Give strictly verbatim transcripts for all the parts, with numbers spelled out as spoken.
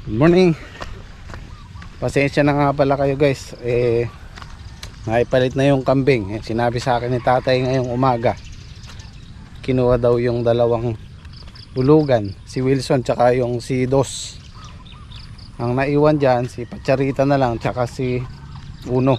Good morning. Pasensya na nga pala kayo guys. Eh, naipalit na yung kambing. Eh, sinabi sa akin ni tatay ngayong umaga. Kinuha daw yung dalawang bulugan. Si Wilson tsaka yung si Dos. Ang naiwan dyan, si Pacharita na lang tsaka si Uno.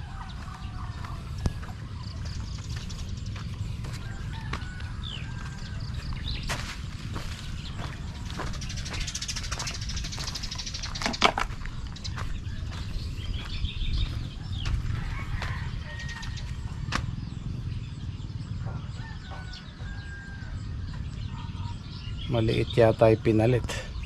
Maliit yata ay pinalit.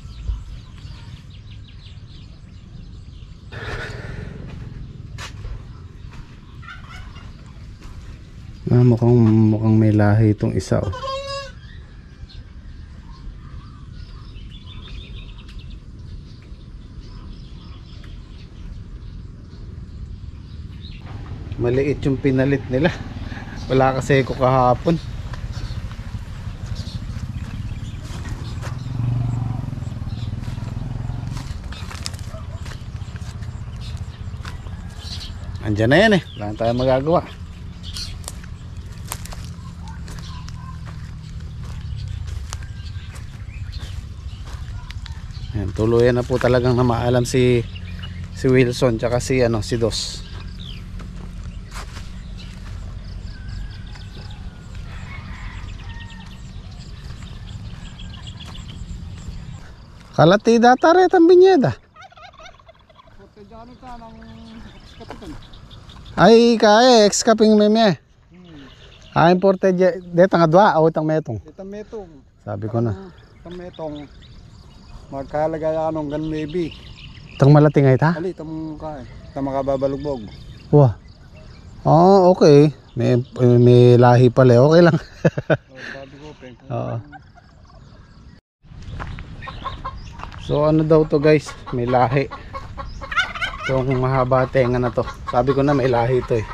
Ah, mukhang, mukhang may lahi itong isa oh. Maliit yung pinalit nila. Wala kasi ko kahapon. Andyan na yan eh. Wala tayong magagawa. Ayan, tuluyan na po talagang na maalam si si Wilson tsaka si ano si Dos. Kalati data rin ang binyeda. Ay kaya ex-caping meme. Ah, imported dito nga dua o itang metong. Itang metong. Sabi ko na. Itang metong. Magkalagay anong gan maybe. Itang malating ay ta? Ali itang kain. Itang makababalugbog. Wah. Oh, okay. May may lahi pala. Okay lang. Sabi ko peng. Oo. So ano daw to guys? May lahi. Itong mahaba tenga na to. Sabi ko na may lahi to eh.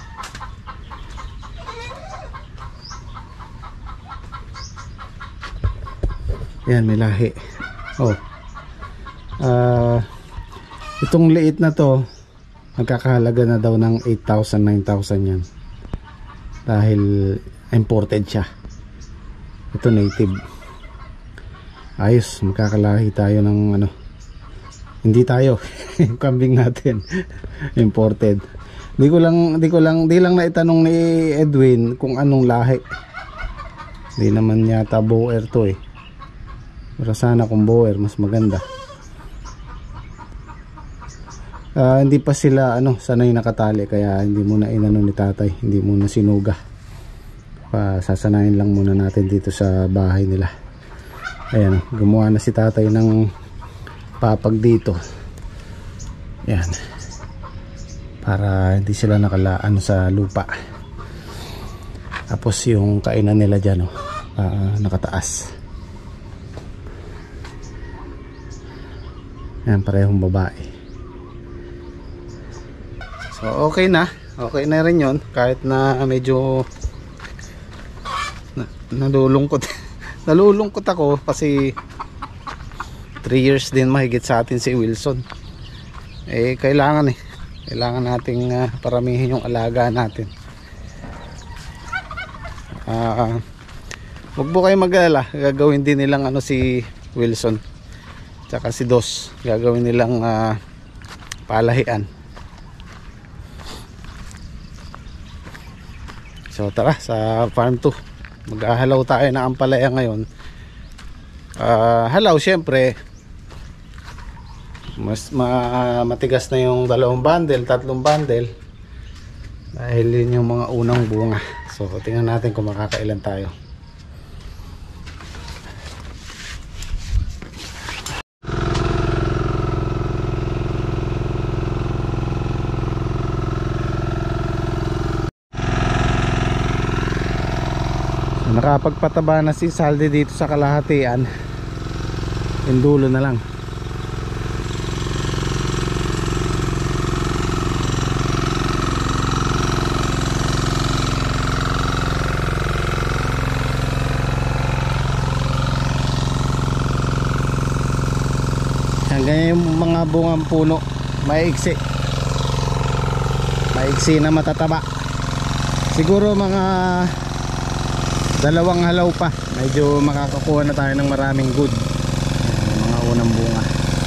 Yan, may lahi. Oh. Uh, itong liit na to, magkakahalaga na daw ng eight thousand, nine thousand yan. Dahil imported siya. Ito native. Ayos, magkakalahi tayo ng ano. Hindi tayo. Yung kambing natin imported. Di ko lang, di ko lang, di lang naitanong ni Edwin kung anong lahi. Di naman yata boer to eh. Pero sana kung boer mas maganda. Uh, hindi pa sila ano sanay nakatali kaya hindi muna inano ni tatay, hindi muna sinuga. Pa sasanayin lang muna natin dito sa bahay nila. Ayan, gumawa na si tatay ng papag dito. Yan. Para hindi sila nakalaan sa lupa. Tapos yung kainan nila dyan oh, uh, nakataas. Yan, parehong babae. So okay na. Okay na rin yun. Kahit na medyo na, nalulungkot. Nalulungkot ako kasi three years din mahigit sa atin si Wilson. Eh kailangan eh. Kailangan nating uh, paramihin yung alaga natin. Ah... Uh, Huwag po kayo mag-alala, gagawin din nilang ano si Wilson tsaka si Dos, gagawin nilang uh, palahian. So tara sa farm two, mag-ahalaw tayo na ampalaya ngayon. uh, Halaw syempre mas ma matigas na yung dalawang bundle, tatlong bundle dahil yun yung mga unang bunga. So tingnan natin kung makakailan tayo. Nakapagpataba na si Saldi dito sa kalahatian. Yung dulo na lang. ganyan yung mga bungang puno, maiksi maiksi na matataba. Siguro mga dalawang halaw pa, medyo makakakuha na tayo ng maraming good. Ayan, mga unang bunga.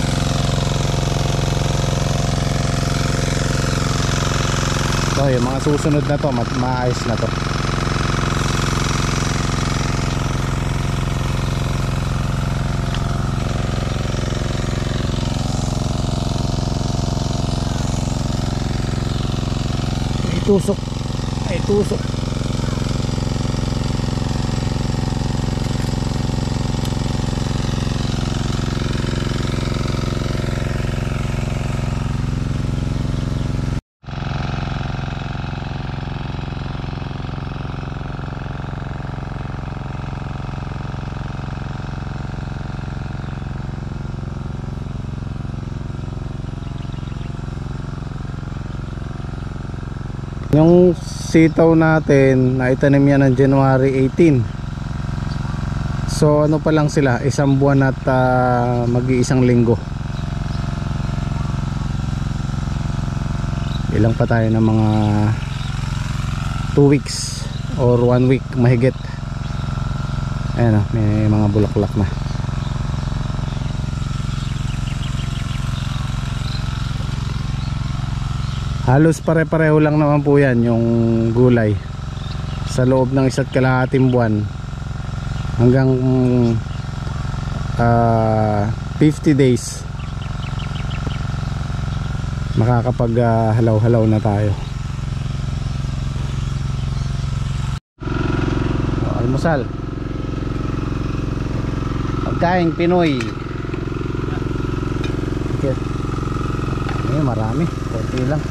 So yung mga susunod na to, ma- maayos na to. Ay tusok, ay tusok. Yung sitaw natin, naitanim yan ng January eighteen. So ano pa lang sila, isang buwan at uh, mag-iisang linggo. Ilang pa tayo ng mga two weeks or one week mahigit. Ayan o, may mga bulaklak na. Halos pare-pareho lang naman po yan yung gulay sa loob ng isa't kalahating buwan hanggang uh, fifty days makakapag uh, halaw-halaw na tayo. O, almusal, pagkain Pinoy. Okay. Ay, marami, konti lang.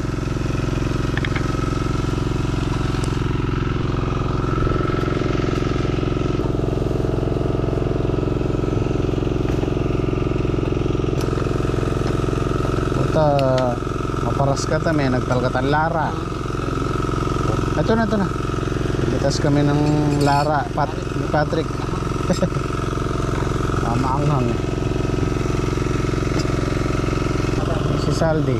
Uh, maparas ka ta, may nagtalgatan Lara. Ito na, ito na. Bitas kami ng Lara, Pat, ni Patrick. Tama ang hang. Si Saldi.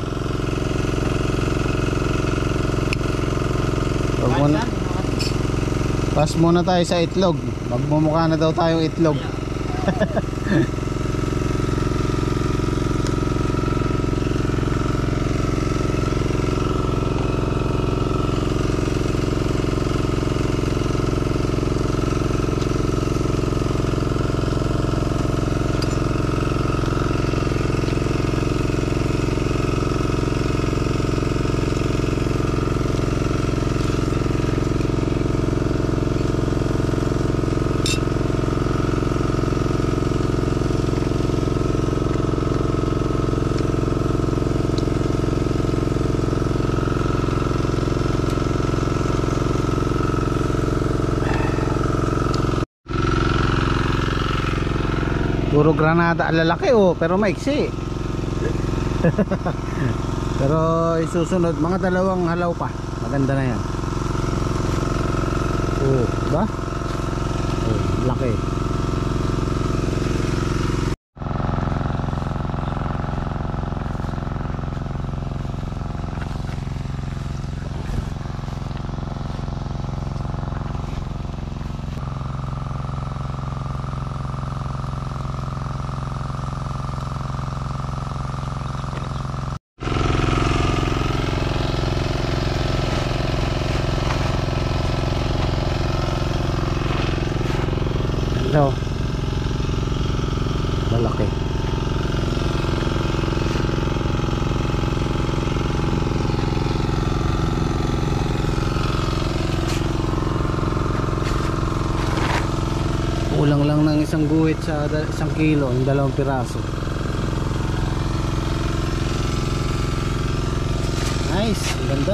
Huwag muna. Pas muna tayo sa itlog. Magmumukha na daw tayong itlog. Puro granada ang lalaki oh, pero maiksi. Pero isusunod mga dalawang halaw pa. Maganda na yan. Oh, diba? Oh, laki. Hello. Lalaki. Kulang lang ng isang guhit sa isang kilo, yung dalawang piraso. Nice, ang ganda.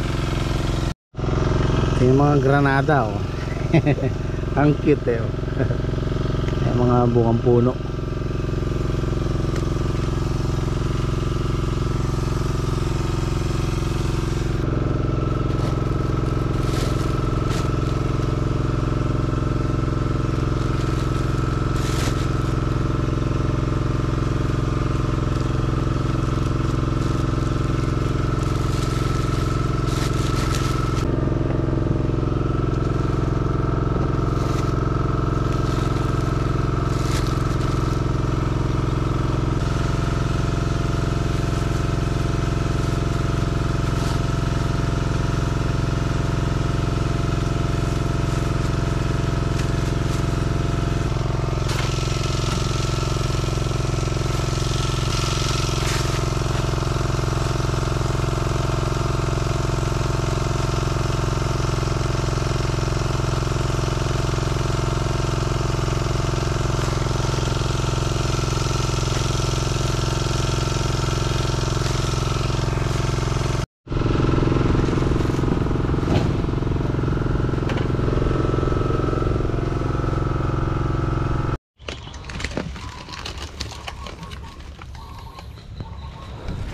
Ito yung mga granada oh. Ang cute eh oh. Yung mga bungang puno.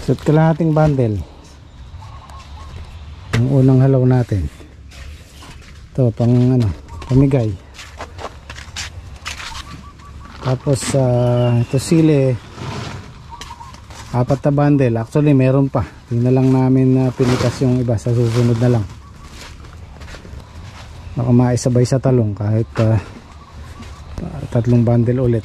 Sut kalahating bundle. Ang unang halaw natin. Ito pang ano, pamigay. Tapos uh, ito sili, apat na bundle. Actually meron pa. Tingnan lang namin na uh, pinitas yung iba sa susunod na lang. Baka maisabay sa talong kahit uh, tatlong bundle ulit.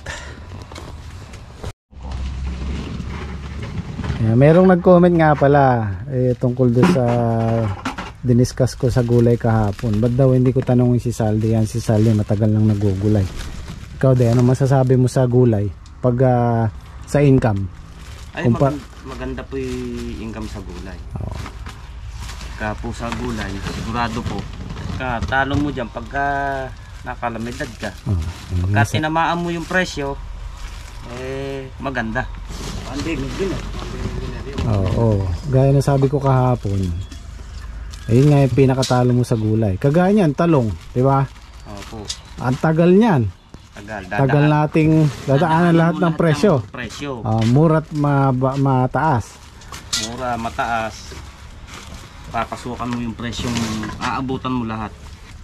Yeah, merong nag-comment nga pala eh, tungkol doon sa diniscuss ko sa gulay kahapon. Ba't daw hindi ko tanongin si Saldi? Yan si Saldi matagal nang nagugulay. Ikaw de, ano masasabi mo sa gulay pag uh, sa income? Ay maganda, maganda po yung income sa gulay. Oo. Kaya po sa gulay sigurado po ka talo mo dyan pagka nakalamidad ka. Oh, pagka nasa... tinamaan mo yung presyo eh maganda. Andig din eh. Oo, oh, gaya na sabi ko kahapon. Ayun nga yung pinakatalo mo sa gulay. Kagaya niyan, talong, di ba? Opo. Ang tagal niyan. Tagal, dadaan. Tagal nating dadaanan lahat ng presyo. Ng presyo. Uh, mura at ma mataas. Mura, mataas. Papasukan mo yung presyong aabutan mo lahat.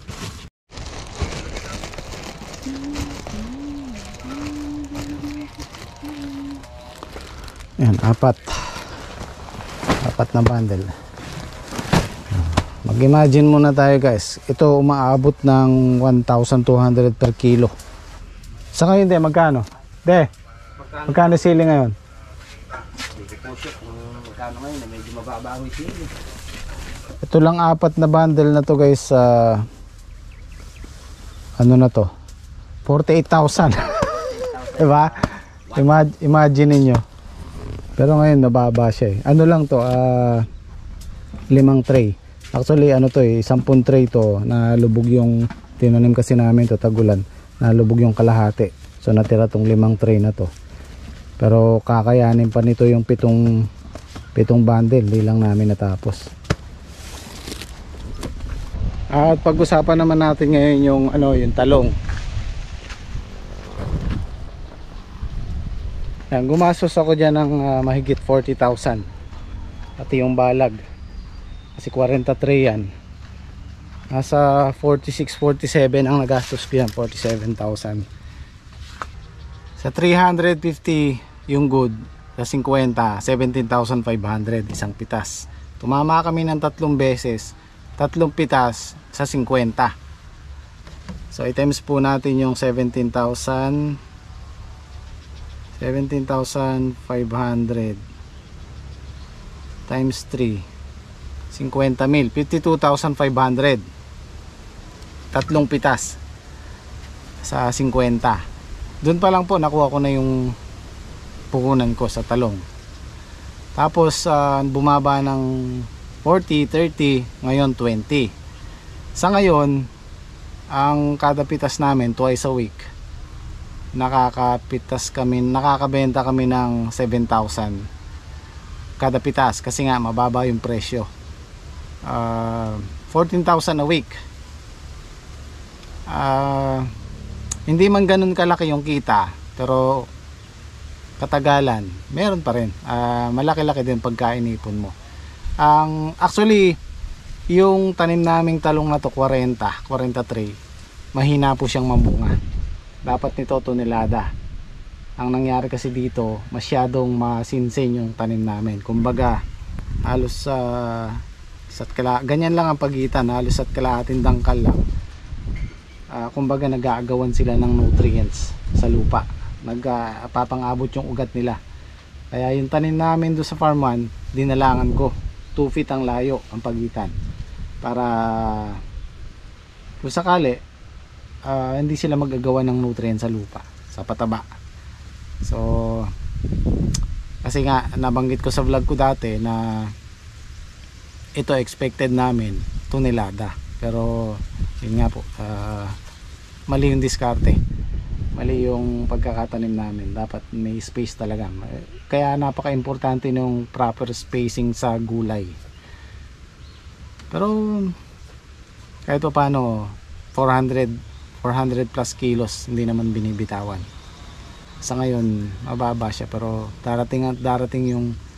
Yan, apat. Apat na bundle. Mag-imagine muna tayo guys. Ito umaabot ng one thousand two hundred per kilo. Sa ngayon de, magkano? De, magkano sili ngayon? Magkano ngayon? Medyo mababa ang sili. Ito lang apat na bundle na to guys. Uh, ano na to? forty-eight thousand. Diba? Imag imagine niyo. Pero ngayon nababa siya eh. Ano lang to? Uh, limang tray. Actually ano to eh, sampung tray to. Nalubog yung tinanim kasi namin to tagulan. Nalubog yung kalahati. So natira tong limang tray na to. Pero kakayanin pa nito yung pitong pitong bundle. Di lang namin natapos. At pag-usapan naman natin ngayon yung ano, yung talong. Yan, gumastos ako dyan ng uh, mahigit forty thousand. Pati yung balag. Kasi forty-three yan. Nasa forty-six, forty-seven ang nagastos ko yan. forty-seven thousand. Sa three hundred fifty yung good. Sa fifty, seventeen thousand five hundred isang pitas. Tumama kami ng tatlong beses. Tatlong pitas sa fifty. So i-times po natin yung seventeen thousand. seventeen thousand five hundred times three, fifty mil, fifty-two thousand five hundred. Tatlong pitas sa fifty. Doon pa lang po nakuha ko na yung puhunan ko sa talong. Tapos uh, bumaba ng forty, thirty, ngayon twenty. Sa ngayon, ang kada pitas namin twice a week. Nakakapitas kami, nakakabenta kami ng seven thousand kada pitas kasi nga mababa yung presyo. uh, fourteen thousand a week. uh, hindi man ganun kalaki yung kita, pero katagalan meron pa rin. uh, malaki-laki din pagkainipon mo. Ang um, actually yung tanim naming talong na to forty, forty-three, mahina po siyang mamunga. Dapat nito tonelada. Ang nangyari kasi dito, masyadong masinsin yung tanim namin. Kumbaga, halos sa uh, kala, ganyan lang ang pagitan, halos at kalahating dangkal lang. Uh, kumbaga nag-aagawan sila ng nutrients sa lupa. Nagpapangabot uh, yung ugat nila. Kaya yung tanim namin doon sa farm one, dinalangan ko. two feet ang layo ang pagitan. Para kung sakali, Uh, hindi sila magagawa ng nutrients sa lupa, sa pataba. So kasi nga nabanggit ko sa vlog ko dati na ito expected namin tonelada, pero yun nga po, uh, mali yung diskarte, mali yung pagkakatanim namin. Dapat may space talaga, kaya napaka importante ng proper spacing sa gulay. Pero kahit pa paano four hundred plus kilos hindi naman binibitawan. Sa ngayon mababa siya, pero darating at darating yung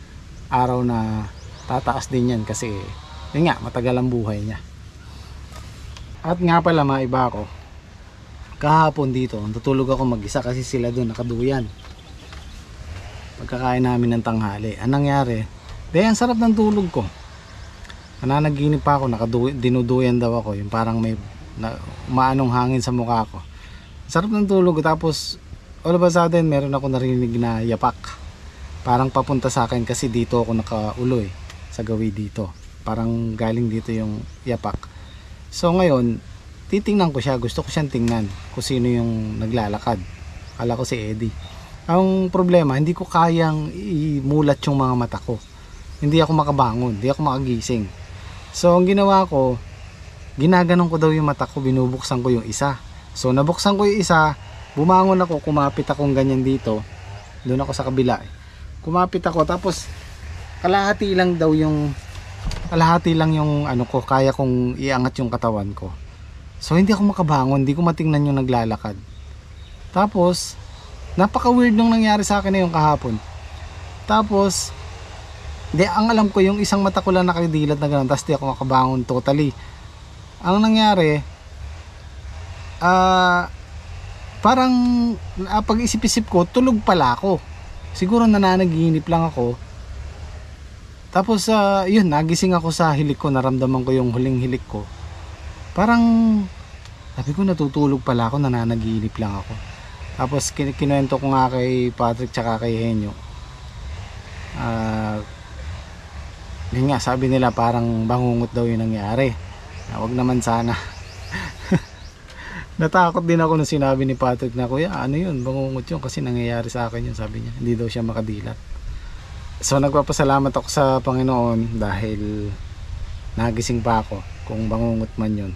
araw na tataas din yan kasi yun nga, matagal ang buhay niya. At nga pala mga iba ko, kahapon dito tutulog ako mag-isa kasi sila doon nakaduyan pagkakain namin ng tanghali. Anong nangyari, di ang sarap ng tulog ko, nananaginip pa ako, dinuduyan daw ako, yung parang may na, umaanong hangin sa mukha ko. Sarap ng tulog ko, tapos all of a sudden meron ako narinig na yapak, parang papunta sa akin kasi dito ako nakaulo eh, sa gawi dito, parang galing dito yung yapak. So ngayon titingnan ko siya, gusto ko siyang tingnan kung sino yung naglalakad. Akala ko si Eddie. Ang problema, hindi ko kayang imulat yung mga mata ko, hindi ako makabangon, hindi ako makagising. So ang ginawa ko, ginaganon ko daw yung mata ko, binubuksan ko yung isa. So nabuksan ko yung isa, bumangon ako, kumapit akong ganyan dito, doon ako sa kabila eh. Kumapit ako, tapos kalahati lang daw yung kalahati lang yung ano ko, kaya kong iangat yung katawan ko. So hindi ako makabangon, hindi ko matingnan yung naglalakad. Tapos napaka weird nung nangyari sa akin na yung kahapon. Tapos di, ang alam ko yung isang mata ko lang nakadilat na gano'n, tapos di ako makabangon totally. Ang nangyari, ah uh, parang uh, pag-isip-isip ko, tulog pala ako. Siguro nananaginip lang ako. Tapos uh, yun, nagising ako sa hilik ko, naramdaman ko yung huling hilik ko. Parang sabi ko, natutulog pala ako, nananaginip lang ako. Tapos kin kinuwento ko nga kay Patrick tsaka kay Henyo. Ah uh, yun nga, sabi nila parang bangungot daw yung nangyari. Huwag naman sana. Natakot din ako nung sinabi ni Patrick na, kuya ano yun, bangungot yun kasi nangyayari sa akin yun, sabi niya, hindi daw siya makadilat. So nagpapasalamat ako sa Panginoon dahil nagising pa ako, kung bangungot man yun.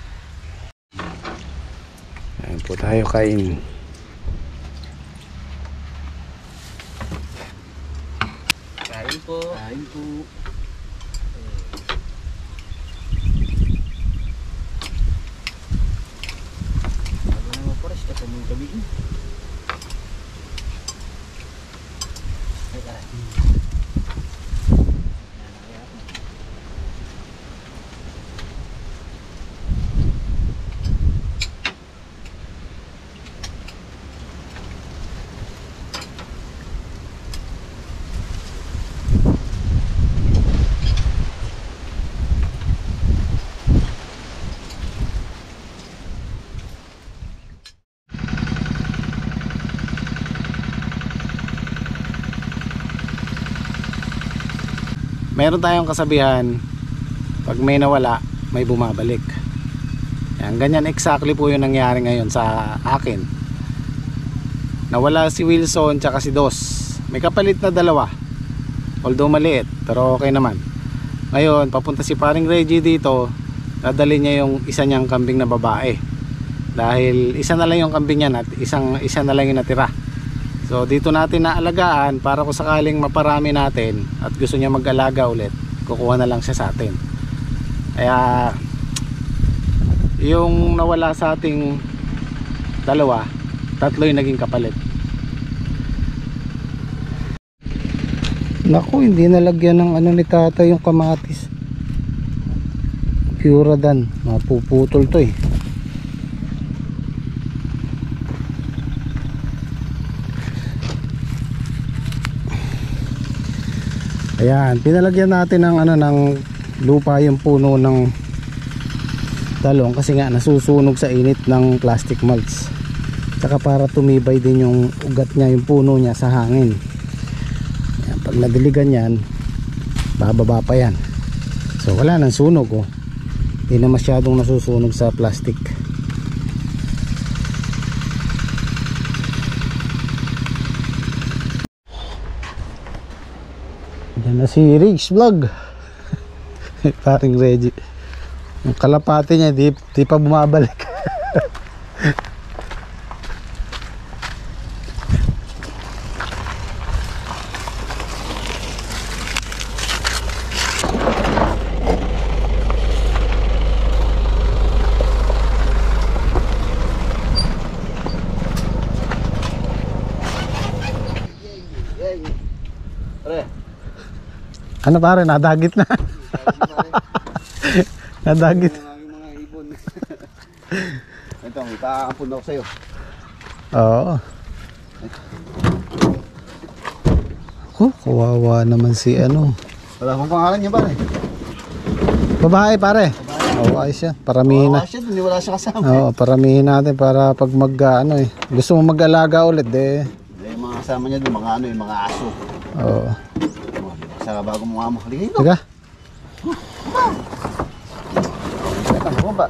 Ayan po tayo, kain. Kain po. Kain po. Meron tayong kasabihan, pag may nawala, may bumabalik. Yan, ganyan exactly po yung nangyari ngayon sa akin. Nawala si Wilson tsaka si Dos. May kapalit na dalawa, although maliit, pero okay naman. Ngayon papunta si paring Reggie dito, dadali niya yung isa niyang kambing na babae, dahil isa na lang yung kambing niya at isang, isa na lang yung natira. So dito natin naalagaan para kung sakaling maparami natin at gusto niya mag-alaga ulit, kukuha na lang siya sa atin. Kaya yung nawala sa ating dalawa, tatlo yung naging kapalit. Naku, hindi nalagyan ng ano ni tata yung kamatis. Puradan, mapuputol to eh. Ayan, pinalagyan natin ng ano, ng lupa yung puno ng talong kasi nga nasusunog sa init ng plastic mulch. Tsaka para tumibay din yung ugat niya, yung puno niya sa hangin. Ayan, pag nadiligan yan, bababa pa yan. So wala nang sunog oh. Hindi na masyadong nasusunog sa plastic. Yan na si Riggs Vlog. Paring Reggie. Yung kalapati niya di, di pa bumabalik. Ano pare, nadagit na. Nadagit. Ang mga ibon. Ito, ipaampun ako sa'yo. Oo. Oh, kawawa naman si ano. Wala akong pangalan niya pare. Babae pare. Oo, ayos yan. Paramihin na. Wala siya, dun, wala siya kasama. Oo, paramihin natin para pag mag ah, ano eh. Gusto mo mag-alaga ulit eh. Eh, mga kasama niya doon, mga ano yung mga aso. Oo. Saka bago mo nga mo. Halika dito. Teka. Ano ba?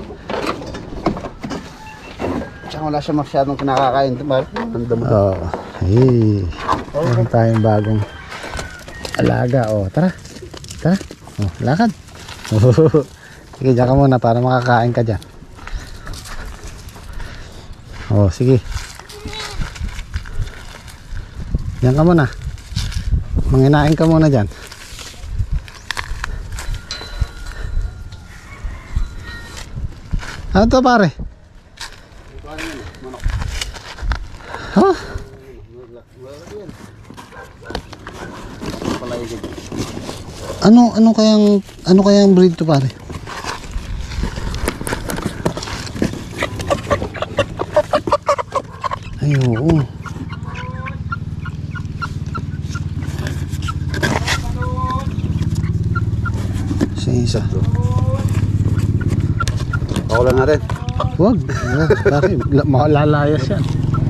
Tsaka wala siya masyadong kinakakain. Ang damo. Oo. Hey. Meron tayong bagong alaga. Oh, tara. Tara. Oh, lakad. Sige, dyan ka muna para makakain ka dyan. Oh, sige. Dyan ka muna. Manginain ka muna dyan. Ano to pare? Huh? Ano ano kayang ano kayang breed to pare? Ay oo. Isa. Pakulan natin. Wag. Wag. Pare, la- makalalayas yan.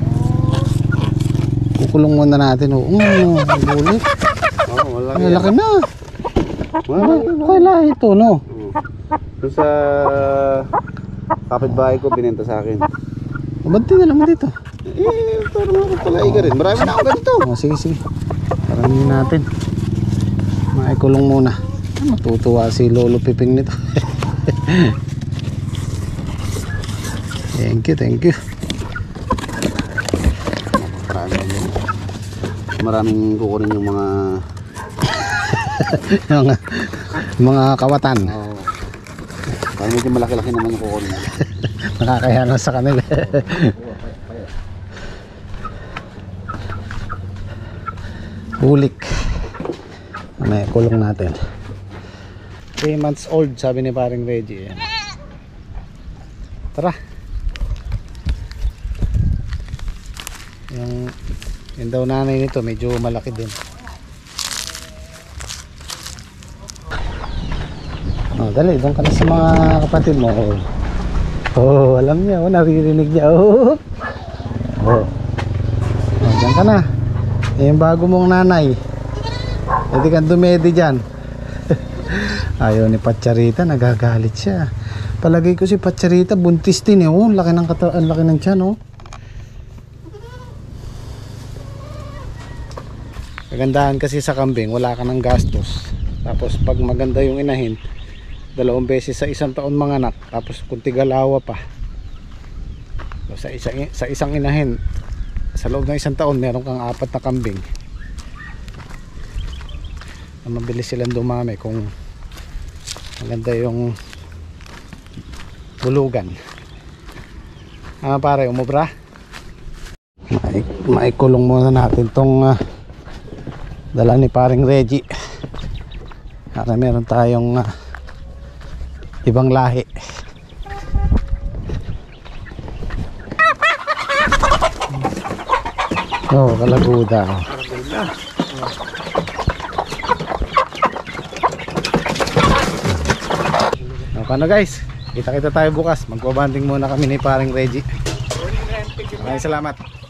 Kukulong muna natin. Oo, oh, bulit. Oo, wala Ay, laki na. Wala. Ano kaya lahi ito, no? Doon sa kapitbahay ko, binenta sa akin. Ba't din na naman dito? Eh, ito naman ako palay ka rin. Marami na ako ganito. Oh, sige, sige. Paramin natin. Maikulong muna. Matutuwa si Lolo Piping nito. Thank you, thank you. Maraming, maraming kukunin yung mga mga, mga kawatan. oh, parang medyo malaki-laki naman yung kukunin. Nakakaya na sa kanila. Bulik. May kulong natin. three months old sabi ni paring Reggie. Yan. Tara. Yung, yung daw nanay nito medyo malaki din. Oh, dali, doon ka na sa mga kapatid mo. Oh, oh alam niya, oh, naririnig niya. Oh. Oh. Oh, diyan ka na. Eh, yung bago mong nanay. Hindi kang dumedi dyan. Ayaw ni Patcharita, nagagalit siya. Palagay ko si Patcharita, buntis din eh. Oh, laki ng kata, ang laki ng tiyan, oh. Kagandahan kasi sa kambing, wala ka ng gastos. Tapos pag maganda yung inahin, dalawang beses sa isang taon manganak, tapos kunti galawa pa. So, sa, isa, sa isang inahin, sa loob ng isang taon, meron kang apat na kambing. Mabilis silang dumami kung maganda yung bulugan. Ah, pare, umubra. Mai maikulong muna natin tong uh, dala ni paring Reggie. Para meron tayong uh, ibang lahi. Oh, kalaguda. O, paano guys? Kita-kita tayo bukas. Magbabanding muna kami ni paring Reggie. Maraming salamat.